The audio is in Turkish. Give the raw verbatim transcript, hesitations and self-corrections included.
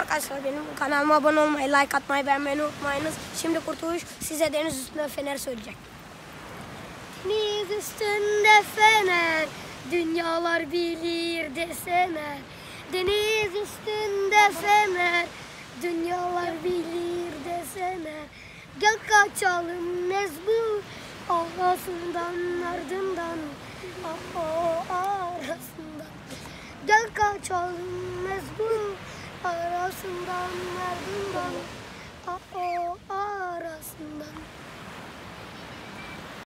Arkadaşlar benim kanalıma abone olmayı, like atmayı, beğenmeyi unutmayınız. Şimdi Kurtuluş size deniz üstünde fener söyleyecek. Deniz üstünde fener, dünyalar bilir desene. Deniz üstünde fener, dünyalar bilir desene. Gel kaçalım mezbur arasından ardından, ah o arasından. Gel kaçalım mezbur arasından ardından, ah o arasından.